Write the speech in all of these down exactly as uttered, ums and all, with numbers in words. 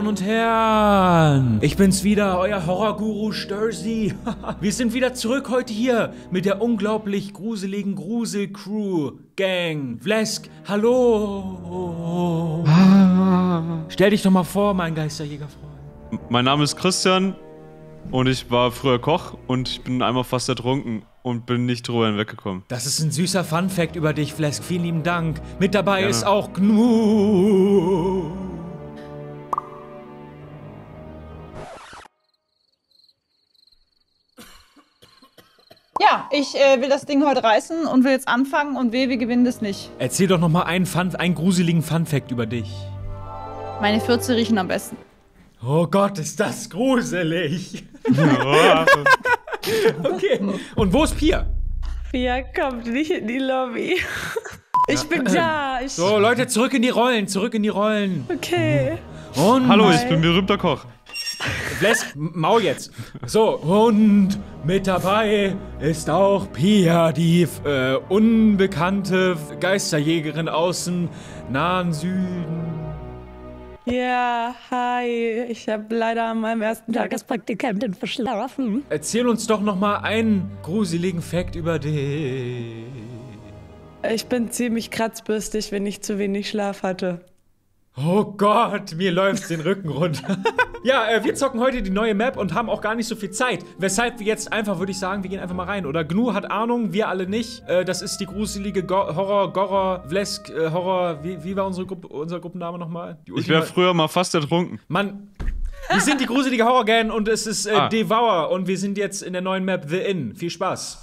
Damen und Herren, ich bin's wieder, euer Horrorguru Sturzy. Wir sind wieder zurück heute hier mit der unglaublich gruseligen Grusel-Crew-Gang. Vlesk, hallo. Ah. Stell dich doch mal vor, mein Geisterjägerfreund. Mein Name ist Christian und ich war früher Koch und ich bin einmal fast ertrunken und bin nicht drüber hinweggekommen. Das ist ein süßer Funfact über dich, Vlesk. Vielen lieben Dank. Mit dabei Gerne. ist auch Gnu. Ja, ich äh, will das Ding heute reißen und will jetzt anfangen und weh, wir gewinnen das nicht. Erzähl doch noch mal einen, Fun, einen gruseligen Funfact über dich. Meine Fürze riechen am besten. Oh Gott, ist das gruselig. Okay, und wo ist Pia? Pia kommt nicht in die Lobby. Ich bin da. Ich So, Leute, zurück in die Rollen, zurück in die Rollen. Okay. Und Hallo, ich bin berühmter Koch. Vlesk, Maul jetzt. So, und mit dabei ist auch Pia, die äh, unbekannte Geisterjägerin aus dem nahen Süden. Ja, hi. Ich habe leider an meinem ersten Tag als Praktikantin verschlafen. Erzähl uns doch noch mal einen gruseligen Fact über dich. Ich bin ziemlich kratzbürstig, wenn ich zu wenig Schlaf hatte. Oh Gott, mir läuft den Rücken runter. Ja, äh, wir zocken heute die neue Map und haben auch gar nicht so viel Zeit. Weshalb wir jetzt einfach, würde ich sagen, wir gehen einfach mal rein. Oder Gnu hat Ahnung, wir alle nicht. Äh, das ist die gruselige Go Horror, Gorror, Vlesk, äh, Horror. Wie, wie war unsere Gruppe, unser Gruppenname nochmal? Ich wäre früher mal fast ertrunken. Mann, wir sind die gruselige Horror-Gang und es ist äh, Ah. Devour. Und wir sind jetzt in der neuen Map The Inn. Viel Spaß.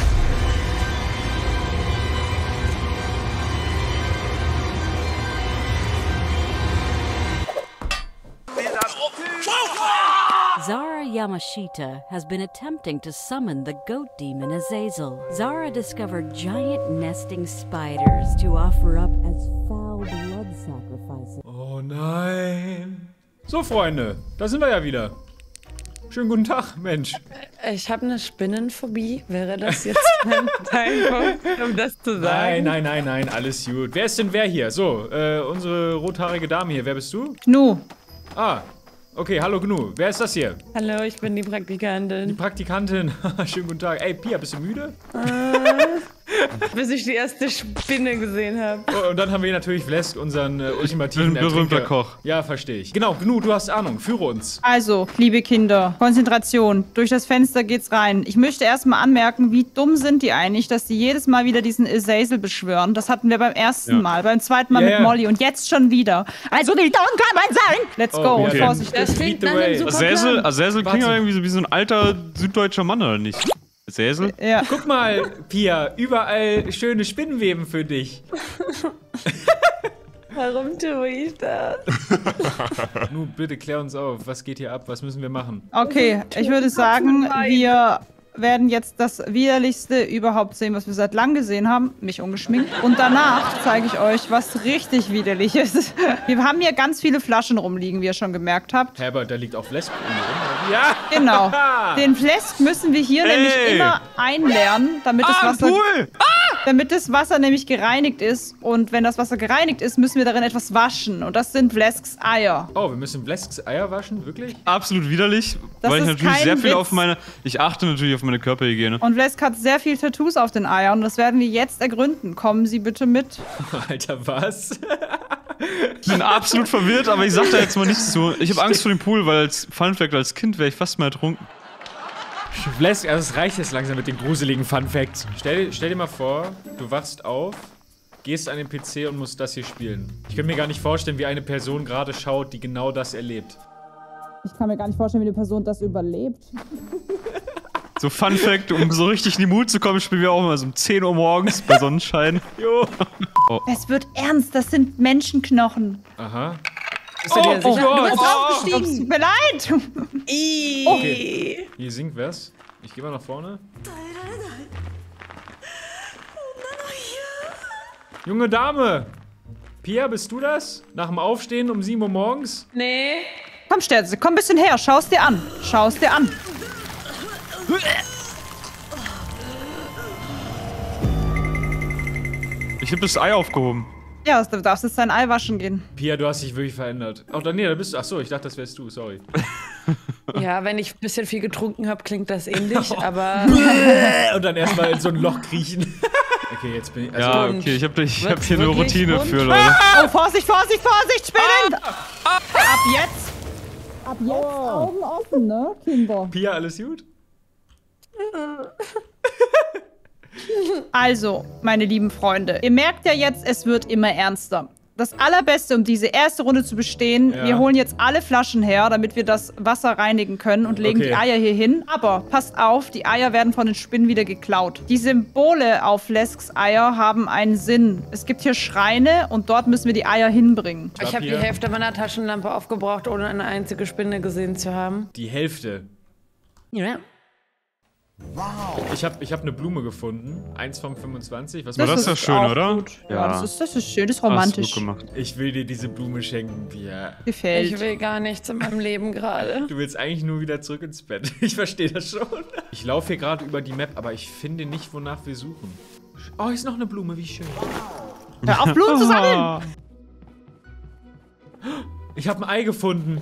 Zara Yamashita has been attempting to summon the goat demon Azazel. Zara discovered giant nesting spiders to offer up as foul blood sacrifices. Oh nein. So, Freunde, da sind wir ja wieder. Schönen guten Tag, Mensch. Ich habe eine Spinnenphobie. Wäre das jetzt ein Zeitpunkt, um das zu sagen? Nein, nein, nein, nein, alles gut. Wer ist denn wer hier? So, äh, unsere rothaarige Dame hier. Wer bist du? Gnu. Ah, okay, hallo Gnu. Wer ist das hier? Hallo, ich bin die Praktikantin. Die Praktikantin. Schönen guten Tag. Ey, Pia, bist du müde? Bis ich die erste Spinne gesehen habe. Oh, und dann haben wir hier natürlich Vlesk, unseren äh, ultimativen bin ein berühmter Ertrinker. Koch. Ja, verstehe ich. Genau, Gnu, du hast Ahnung. Führe uns. Also, liebe Kinder, Konzentration. Durch das Fenster geht's rein. Ich möchte erstmal anmerken, wie dumm sind die eigentlich, dass die jedes Mal wieder diesen Azazel beschwören. Das hatten wir beim ersten Ja. Mal, beim zweiten Mal Ja, mit ja. Molly und jetzt schon wieder. Also, wie dumm kann man sein? Let's Oh, go. okay. Vorsichtig. Das klingt nach way. einem super Azazel, Plan. Azazel klingt Warte. ja irgendwie so wie so ein alter süddeutscher Mann, oder nicht? Azazel? Ja. Guck mal, Pia, überall schöne Spinnenweben für dich. Warum tue ich das? Gnu, bitte klär uns auf. Was geht hier ab? Was müssen wir machen? Okay, ich würde sagen, wir werden jetzt das Widerlichste überhaupt sehen, was wir seit langem gesehen haben. Mich ungeschminkt. Und danach zeige ich euch, was richtig widerlich ist. Wir haben hier ganz viele Flaschen rumliegen, wie ihr schon gemerkt habt. Herbert, da liegt auch Vlesk rum. Ja! Genau. Den Flesk müssen wir hier Ey. nämlich immer einleeren, damit das Ah, Wasser... Pool! Damit das Wasser nämlich gereinigt ist. Und wenn das Wasser gereinigt ist, müssen wir darin etwas waschen. Und das sind Vlesks Eier. Oh, wir müssen Vlesks Eier waschen? Wirklich? Absolut widerlich, Das weil ich ist natürlich kein sehr viel Witz. auf meine... Ich achte natürlich auf meine Körperhygiene. Und Vlesk hat sehr viel Tattoos auf den Eiern. Und das werden wir jetzt ergründen. Kommen Sie bitte mit. Alter, was? Ich bin absolut verwirrt, aber ich sag da jetzt mal nichts zu. Ich habe Angst vor dem Pool, weil als Funfact, als Kind wäre ich fast mal ertrunken. Vlesk, also es reicht jetzt langsam mit den gruseligen Funfacts. Stell, stell dir mal vor, du wachst auf, gehst an den P C und musst das hier spielen. Ich kann mir gar nicht vorstellen, wie eine Person gerade schaut, die genau das erlebt. Ich kann mir gar nicht vorstellen, wie eine Person das überlebt. So Funfact, um so richtig in die Mut zu kommen, spielen wir auch immer so um zehn Uhr morgens bei Sonnenschein. Jo. Es wird ernst. Das sind Menschenknochen. Aha. Ist Oh, der dir oh, sicher? du bist Oh, aufgestiegen. Tut mir leid. Okay. Hier singt was. Ich geh mal nach vorne. Junge Dame! Pia, bist du das? Nach dem Aufstehen um sieben Uhr morgens? Nee. Komm, Sterze, komm ein bisschen her. Schau's dir an. Schau's dir an. Ich habe das Ei aufgehoben. Ja, du darfst jetzt dein Ei waschen gehen. Pia, du hast dich wirklich verändert. Oh, nee, da bist du. Achso, ich dachte, das wärst du. Sorry. Ja, wenn ich ein bisschen viel getrunken habe, klingt das ähnlich, aber... Und dann erstmal in so ein Loch kriechen. Okay, jetzt bin ich... Also Ja, Und okay, ich hab, ich hab wird's hier eine wirklich Routine bunt? für, Leute. Oh, Vorsicht, Vorsicht, Vorsicht, Spinnen! Ab jetzt. Ab jetzt Augen offen, ne, Kinder? Pia, alles gut? Also, meine lieben Freunde, ihr merkt ja jetzt, es wird immer ernster. Das Allerbeste, um diese erste Runde zu bestehen, Ja. wir holen jetzt alle Flaschen her, damit wir das Wasser reinigen können und legen Okay. die Eier hier hin. Aber passt auf, die Eier werden von den Spinnen wieder geklaut. Die Symbole auf Lesks Eier haben einen Sinn. Es gibt hier Schreine und dort müssen wir die Eier hinbringen. Ich habe die Hier. Hälfte meiner Taschenlampe aufgebraucht, ohne eine einzige Spinne gesehen zu haben. Die Hälfte. Ja. Ich habe ich hab eine Blume gefunden. Eins von fünfundzwanzig. Was Das war ist das? doch schön, auch oder? Gut. Ja, Ja. das, ist, das ist schön, das ist Hast du romantisch. gut gemacht. Ich will dir diese Blume schenken, Pia. Gefällt. Ich will gar nichts in meinem Leben gerade. Du willst eigentlich nur wieder zurück ins Bett. Ich verstehe das schon. Ich laufe hier gerade über die Map, aber ich finde nicht, wonach wir suchen. Oh, hier ist noch eine Blume, wie schön. Hör auf, Blumen zu sammeln! Ah. Ich habe ein Ei gefunden.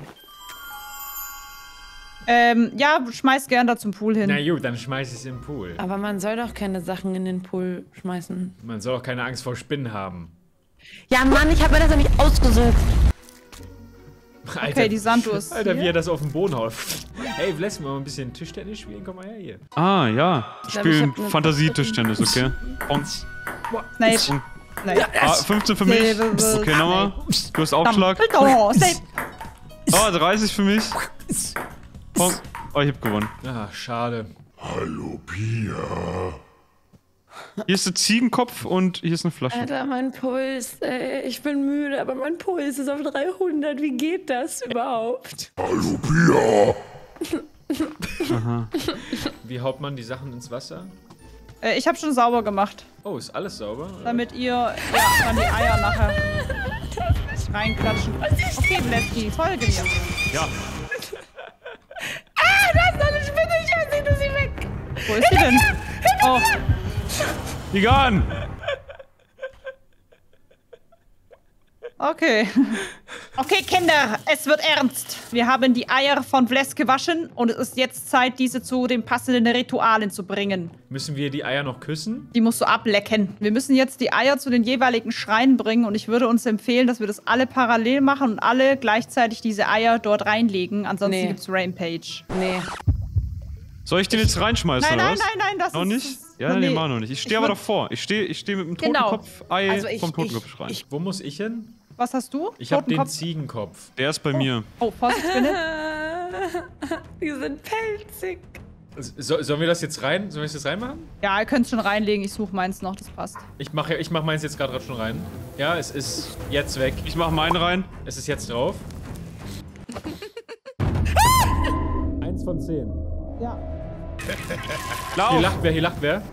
Ähm, ja, schmeiß gern da zum Pool hin. Na gut, dann schmeiß ich es im Pool. Aber man soll doch keine Sachen in den Pool schmeißen. Man soll auch keine Angst vor Spinnen haben. Ja, Mann, ich habe mir das ja nicht ausgesucht. Alter, Okay, die Sanduhr ist Alter, wie hier. er das auf den Boden haut. Hey, lass mal ein bisschen Tischtennis spielen. Komm mal her hier. Ah, ja. Ich glaub, ich Spielen hab ne- Fantasietischtennis, okay? Und, Snape. Snape. ah, fünfzehn für mich. Snape. Okay, nochmal. Du hast Aufschlag. Oh, Snape. Oh, dreißig für mich. Punkt. Oh, ich hab gewonnen. Ah, schade. Hallo, Pia. Hier ist der Ziegenkopf und hier ist eine Flasche. Alter, mein Puls, ey, ich bin müde, aber mein Puls ist auf dreihundert. Wie geht das überhaupt? Hallo, Pia. Wie haut man die Sachen ins Wasser? Äh, ich habe schon sauber gemacht, Oh, ist alles sauber? oder? damit ihr ja, dann die Eier nachher reinklatschen. Okay, Bläski, folge mir. Ja. Ah, da ist eine Spinne, ich weiß nicht, sie weg. Wo ist sie denn? Oh, Egan! okay. Okay, Kinder, es wird ernst. Wir haben die Eier von Vles gewaschen und es ist jetzt Zeit, diese zu den passenden Ritualen zu bringen. Müssen wir die Eier noch küssen? Die musst du ablecken. Wir müssen jetzt die Eier zu den jeweiligen Schreinen bringen und ich würde uns empfehlen, dass wir das alle parallel machen und alle gleichzeitig diese Eier dort reinlegen. Ansonsten Nee. gibt's Rampage. Nee. Soll ich den jetzt reinschmeißen, Nein, oder nein, was? nein, nein, das Noch ist... nicht? das ist- Ja, nee. nee, mach noch nicht. Ich stehe Ich aber würd- davor. Ich stehe ich steh mit dem Genau. Totenkopf-Ei Also ich- vom ich- Totenkopf rein. ich- Wo muss ich hin? Was hast du? Ich habe den Totenkopf? Ziegenkopf. Der ist bei mir. Oh, Vorsicht, Spinne. Die sind pelzig. So, sollen wir das jetzt rein? Sollen wir das reinmachen? Ja, ihr könnt schon reinlegen. Ich suche meins noch, das passt. Ich mache ich mach meins jetzt gerade schon rein. Ja, es ist jetzt weg. Ich mach meinen rein. Es ist jetzt drauf. Eins von zehn. Ja. Hier Lauf! lacht wer, hier lacht wer.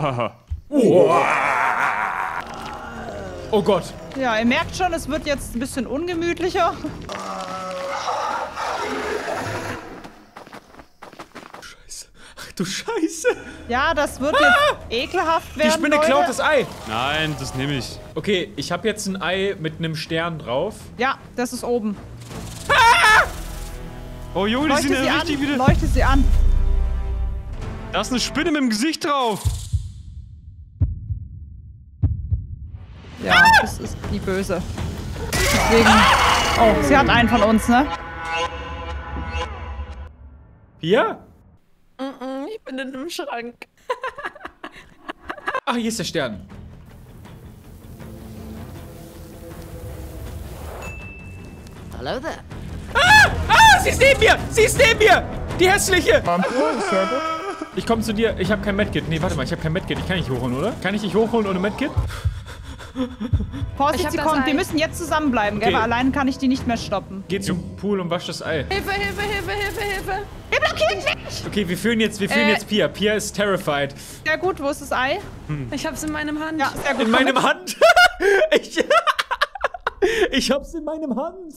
Oh Gott. Ja, ihr merkt schon, es wird jetzt ein bisschen ungemütlicher. Scheiße. Ach du Scheiße. Ja, das wird jetzt ekelhaft werden, Die Spinne Leute. klaut das Ei. Nein, das nehme ich. Okay, ich habe jetzt ein Ei mit einem Stern drauf. Ja, das ist oben. Oh Junge, die Leuchte sind sie ja an, richtig wieder. leuchte sie an. Da ist eine Spinne mit dem Gesicht drauf. Ja, das ist die Böse. Deswegen... Oh, sie hat einen von uns, ne? Hier? Mm-mm, ich bin in einem Schrank. Ach, hier ist der Stern. Hello there. Ah, sie ist neben mir! Sie ist neben mir! Die hässliche! Ich komme zu dir. Ich habe kein Medkit. Nee, warte mal, ich habe kein Medkit. Ich kann nicht hochholen, oder? Kann ich dich hochholen ohne Medkit? Ich Vorsicht, hab sie das kommt. Ei. Wir müssen jetzt zusammenbleiben, gell? Okay. Weil allein kann ich die nicht mehr stoppen. Geh zum Pool und wasch das Ei. Hilfe, Hilfe, Hilfe, Hilfe, Hilfe. Wir blockieren nicht! Okay, wir führen jetzt, wir führen Äh. jetzt Pia. Pia ist terrified. Sehr gut, wo ist das Ei? Ich hab's in meinem Hand. Ja, sehr gut. In komm meinem mit. Hand. ich, ich hab's in meinem Hand.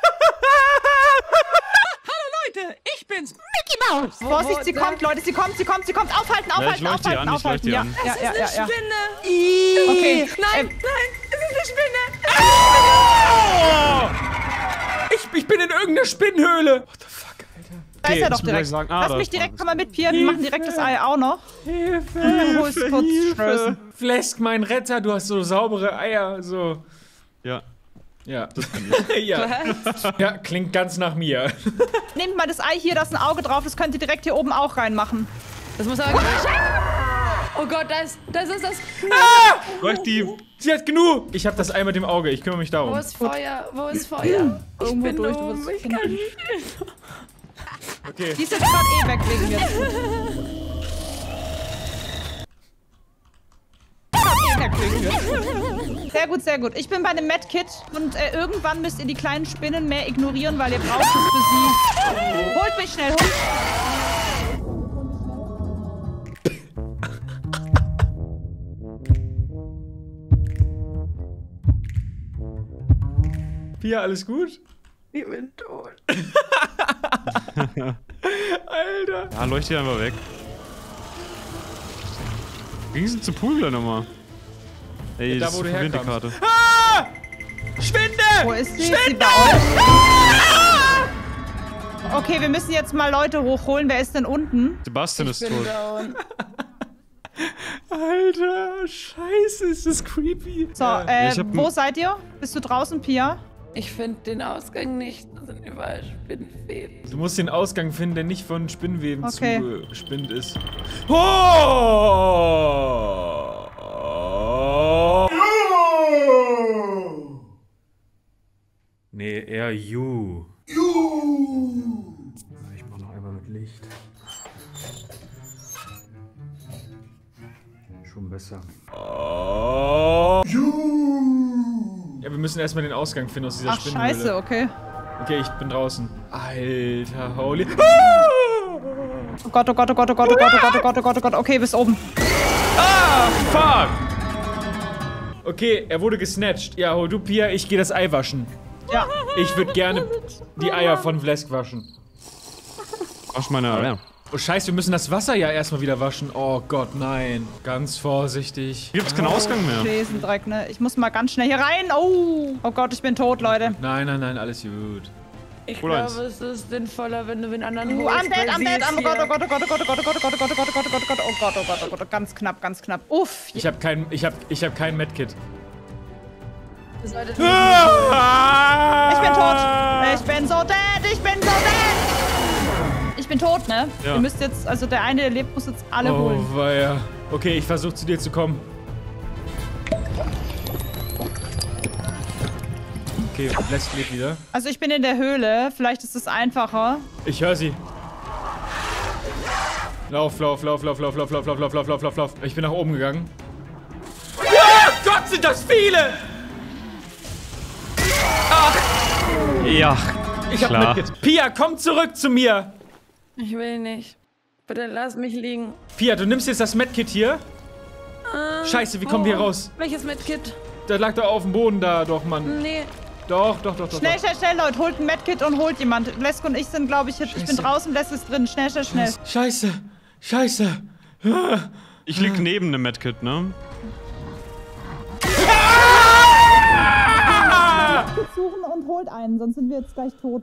Ich bin's, Mickey Mouse. Vorsicht, sie Wo- kommt, Leute, sie kommt, sie kommt, sie kommt. Aufhalten, ich aufhalten, leuchte die aufhalten, an, ich leuchte aufhalten. die Ja, an. ja, Es ja, ist ja, eine ja. Spinne. Okay. Nein, ähm, nein, es ist eine Spinne! Ah! Ich, ich bin in irgendeiner Spinnenhöhle. What the fuck, Alter? Da ist er doch ich will gleich direkt. sagen, ah, Lass da mich ist direkt, alles. komm mal mit, Pia. Wir machen direkt das Ei auch noch. Hilfe, Du holst kurz Schnösen. Flesk, mein Retter, du hast so saubere Eier, so. Ja. Ja. Das kann ich. ja. ja, klingt ganz nach mir. Nehmt mal das Ei hier, da ist ein Auge drauf. Das könnt ihr direkt hier oben auch reinmachen. Das muss aber... Oh Gott, das, das ist das... Reicht die. Sie hat genug. Ich hab das Ei mit dem Auge, ich kümmere mich Wo darum. ist Feuer? Wo ist Feuer? Ich Irgendwo bin durch, du oben, wirst ich kann finden. nicht. Okay. Die ist jetzt gerade eh weg wegen mir. Sehr gut, sehr gut. Ich bin bei einem Medkit und äh, irgendwann müsst ihr die kleinen Spinnen mehr ignorieren, weil ihr braucht es für sie. Holt mich schnell, holt. Pia, alles gut? Ich bin tot. Alter. Ja, leuchte die einfach weg. Ging sie zu Pool gleich nochmal? Ey, Ja, da, das wo ist du verwirrend, die herkamst. Karte. Ah! Spinde! Wo ist sie? Ist sie Spinde! bei euch? Okay, wir müssen jetzt mal Leute hochholen. Wer ist denn unten? Sebastian ist Ich bin tot. down. Alter, scheiße, ist das creepy. So, Ja. äh, ich hab wo n- seid ihr? Bist du draußen, Pia? Ich finde den Ausgang nicht. Da sind überall Spinnenfäden. Du musst den Ausgang finden, der nicht von Spinnweben Okay. zugespinnt ist. Oh! Nee, eher you. Ich mach noch einmal mit Licht. Schon besser. Oh. Ja, wir müssen erstmal den Ausgang finden aus dieser Ach, Spinnenhöhle. scheiße, okay. Okay, ich bin draußen. Alter, holy. Oh Gott, oh Gott, oh Gott, oh Gott, oh Gott, oh Gott, oh Gott, oh Gott, oh Gott. Okay, bis oben. Ah, fuck! Okay, er wurde gesnatcht. Ja, hol du, Pia, ich gehe das Ei waschen. Ja. Ich würde gerne die Eier von Vlesk waschen. Wasch meine Eier. Oh, scheiße, wir müssen das Wasser ja erstmal wieder waschen. Oh Gott, nein. Ganz vorsichtig. Gibt's keinen Ausgang mehr. Schesendreck, ne? Ich muss mal ganz schnell hier rein. Oh. Oh Gott, ich bin tot, Leute. Nein, nein, nein, alles gut. Ich Hol eins. glaube, es ist sinnvoller, wenn du den anderen Uh, holst. undead, weil sie undead. ist Oh Gott, hier. oh Gott, oh Gott, oh Gott, oh Gott, oh Gott, oh Gott, oh Gott, oh Gott, oh Gott, oh Gott, oh Gott, oh Gott, oh Gott, oh Gott. Ganz knapp, ganz knapp. Uff. Ich habe kein, ich hab, ich hab kein Medkit. Du solltest Ah! Ich bin tot. Ich bin so dead. Ich bin so dead. Ich bin tot, ne? Ja. Ihr müsst jetzt, also der eine, der lebt, muss jetzt alle holen. Oh, weia. Okay, ich versuche zu dir zu kommen. Okay, Vlesk lebt wieder. Also ich bin in der Höhle. Vielleicht ist es einfacher. Ich höre sie. Lauf, lauf, lauf, lauf, lauf, lauf, lauf, lauf, lauf, lauf, lauf, lauf, lauf. Ich bin nach oben gegangen. Ja, Gott, sind das viele! Ja, Ich hab klar. Medkit. Pia, komm zurück zu mir! Ich will nicht. Bitte lass mich liegen. Pia, du nimmst jetzt das Medkit hier. Scheiße, wie kommen wir hier raus? Welches Medkit? Der lag da auf dem Boden da, doch, Mann. Nee. Doch, doch, doch, doch. Schnell, doch. schnell, schnell, Leute. Holt ein Medkit und holt jemand. Lesk und ich sind, glaube ich, jetzt. Ich bin Scheiße. draußen, Lesk ist drin. Schnell, schnell, schnell. Scheiße, scheiße. Ich lieg neben dem Medkit, ne? Suchen und holt einen, sonst sind wir jetzt gleich tot.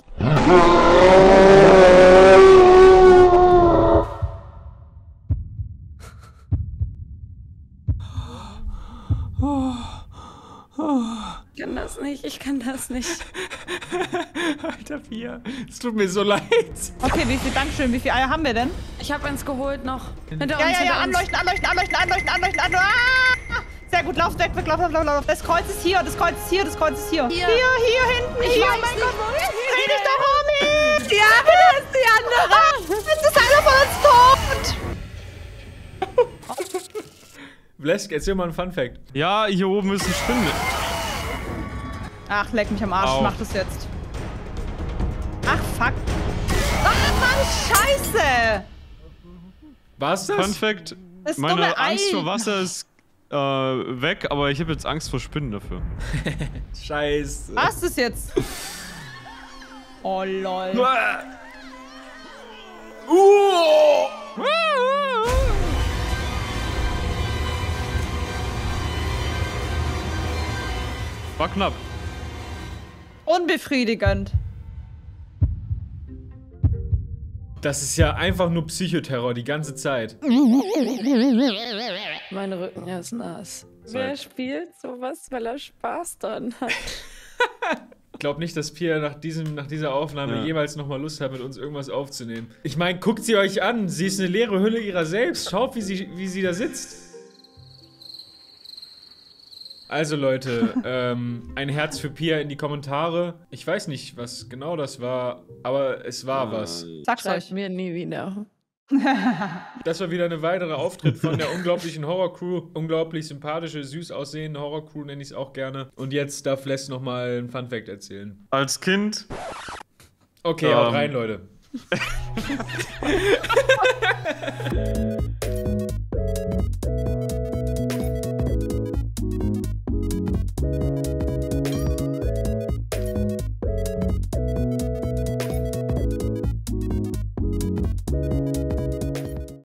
Ich kann das nicht. Ich kann das nicht. Alter, Pia, es tut mir so leid. Okay, wie viel, Dankeschön. Wie viele Eier haben wir denn? Ich habe eins geholt noch. Hinter Ja, uns, ja, ja, hinter uns. anleuchten, anleuchten, anleuchten, anleuchten, anleuchten, anleuchten. Ah! Sehr gut, lauf weg, weg, lauf, lauf, lauf, lauf. Das Kreuz ist hier, das Kreuz ist hier, das Kreuz ist hier. Hier. Hier, hier hinten, Ich hier. weiß Oh mein nicht, Gott, wo ich dreh dich bin. doch um hin. Ja, bitte ist die andere. Jetzt ist einer von uns tot. Vlesk, erzähl mal einen Funfact. Ja, hier oben ist ein Spinne. Ach, leck mich am Arsch, Au. ich mach das jetzt. Ach, fuck. Ach, Mann, scheiße. War's das? Fun Fact, Das meine dumme Ei. Angst vor Wasser ist äh, weg, aber ich habe jetzt Angst vor Spinnen dafür. Scheiße. Was ist jetzt? Oh, lol. Uh! War knapp. Unbefriedigend. Das ist ja einfach nur Psychoterror die ganze Zeit. Mein Rücken ist nass. Zeit. Wer spielt sowas, weil er Spaß dran hat? Ich glaube nicht, dass Pia nach, diesem, nach dieser Aufnahme Ja. jemals nochmal Lust hat, mit uns irgendwas aufzunehmen. Ich meine, guckt sie euch an. Sie ist eine leere Hülle ihrer selbst. Schaut, wie sie, wie sie da sitzt. Also Leute, ähm, ein Herz für Pia in die Kommentare. Ich weiß nicht, was genau das war, aber es war was. Sag's Schreibt euch. mir nie wieder. Das war wieder eine weitere Auftritt von der unglaublichen Horror-Crew. Unglaublich sympathische, süß aussehende Horror-Crew nenne ich es auch gerne. Und jetzt darf Les nochmal ein Funfact erzählen. Als Kind. Okay, haut Ähm. rein, Leute.